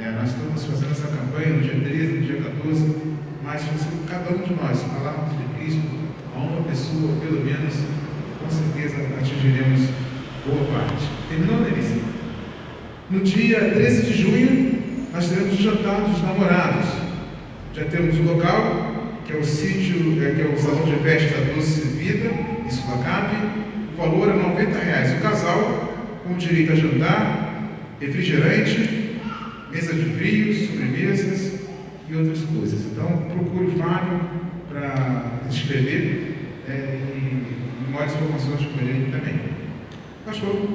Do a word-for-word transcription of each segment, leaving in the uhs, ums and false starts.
É, nós estamos fazendo essa campanha no dia treze, no dia quatorze, mas se cada um de nós falarmos de Cristo a uma pessoa, pelo menos, com certeza atingiremos boa parte. Terminou, Denise? No dia treze de junho, nós teremos o jantar dos namorados. Já temos o local, que é o sítio, é, que é o salão de festa Doce Vida, em Sulacap. O valor é noventa reais. O casal, com direito a jantar, refrigerante, mesa de frios, sobremesas e outras coisas. Então, procure o Fábio para se inscrever é, e maiores informações com ele também. Pastor.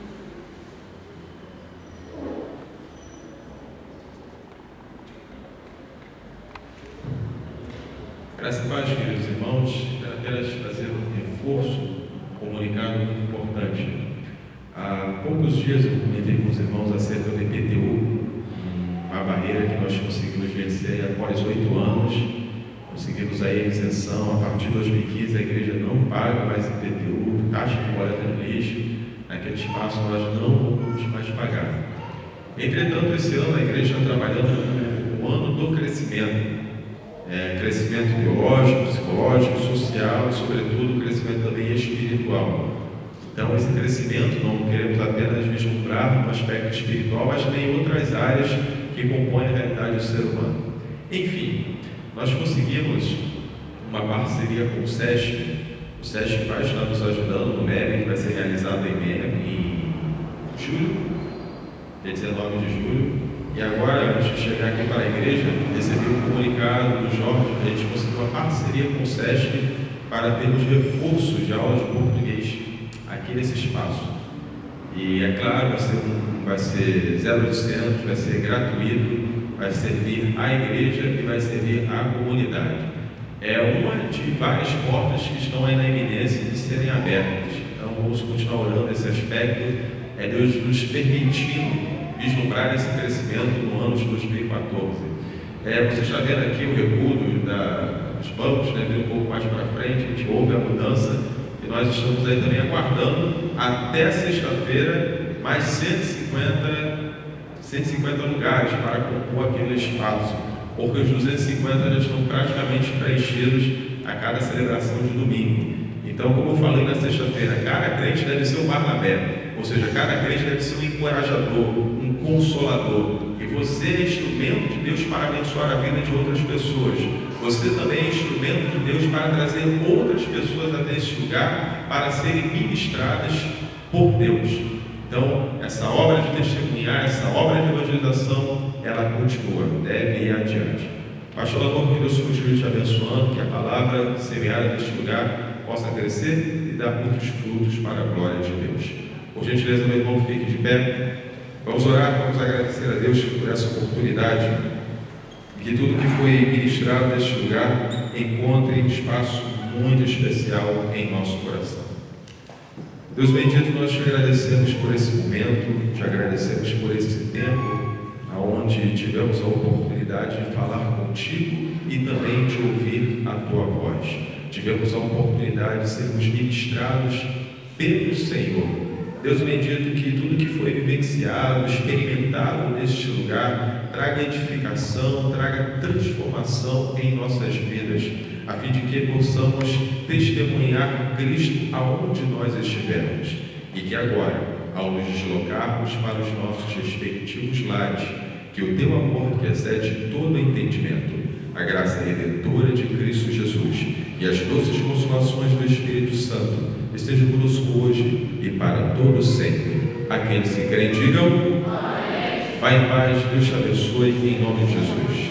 Graças a Deus, queridos irmãos, quero apenas fazer um reforço, um comunicado muito importante. Há poucos dias eu comentei com os irmãos acerca do I P T U, uma barreira que nós conseguimos vencer após oito anos. Conseguimos aí a isenção. A partir de dois mil e quinze a igreja não paga mais I P T U, taxa de coleta no lixo. Naquele espaço nós não vamos mais pagar. Entretanto, esse ano a igreja está trabalhando no ano do crescimento. É, crescimento biológico, psicológico, social e, sobretudo, crescimento também espiritual. Então, esse crescimento não queremos apenas vislumbrar no aspecto espiritual, mas também em outras áreas que compõem a realidade do ser humano. Enfim, nós conseguimos uma parceria com o SESC. O SESC vai estar nos ajudando no M E B, que vai ser realizado em, em julho, dia dezenove de julho. E agora, antes de chegar aqui para a igreja, recebi um comunicado do Jorge, a gente conseguiu uma parceria com o SESC para termos reforços de aulas de português aqui nesse espaço. E é claro, vai ser, um, vai ser zero oitocentos, vai ser gratuito, vai servir à igreja e vai servir à comunidade. É uma de várias portas que estão aí na iminência de serem abertas. Então vamos continuar orando nesse aspecto, é Deus nos permitindo vislumbrar esse crescimento no ano de dois mil e quatorze. É, você está vendo aqui o recuo da, dos bancos, né, um pouco mais para frente, a gente houve a mudança e nós estamos aí também aguardando até sexta-feira mais cento e cinquenta lugares para compor aquele espaço, porque os duzentos e cinquenta já estão praticamente preenchidos a cada celebração de domingo. Então, como eu falei na sexta-feira, cada crente deve ser um Barnabé, ou seja, cada crente deve ser um encorajador, um consolador. E você é instrumento de Deus para abençoar a vida de outras pessoas. Você também é instrumento de Deus para trazer outras pessoas até esse lugar para serem ministradas por Deus. Então, essa obra de testemunhar, essa obra de evangelização, ela continua, deve ir adiante. Pastor Lamor, que Deus continue te abençoando, que a palavra semeada neste lugar possa crescer e dar muitos frutos para a glória de Deus. Por gentileza, meu irmão, fique de pé. Vamos orar, vamos agradecer a Deus por essa oportunidade, que tudo que foi ministrado neste lugar encontre um espaço muito especial em nosso coração. Deus bendito, nós te agradecemos por esse momento, te agradecemos por esse tempo, onde tivemos a oportunidade de falar contigo e também de ouvir a tua voz. Tivemos a oportunidade de sermos ministrados pelo Senhor. Deus bendito, que tudo que foi vivenciado, experimentado neste lugar, traga edificação, traga transformação em nossas vidas, a fim de que possamos testemunhar Cristo aonde nós estivermos. E que agora, ao nos deslocarmos para os nossos respectivos lares, que o teu amor, que excede todo entendimento, a graça redentora de Cristo Jesus e as doces consolações do Espírito Santo estejam conosco hoje e para todo sempre. Aqueles que creem digam: Amém. Vai em paz, Deus te abençoe, em nome de Jesus.